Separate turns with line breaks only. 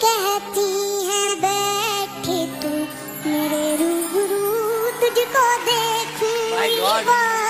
कहती है बैठे तू मेरे रूबरू तुझको देखूं।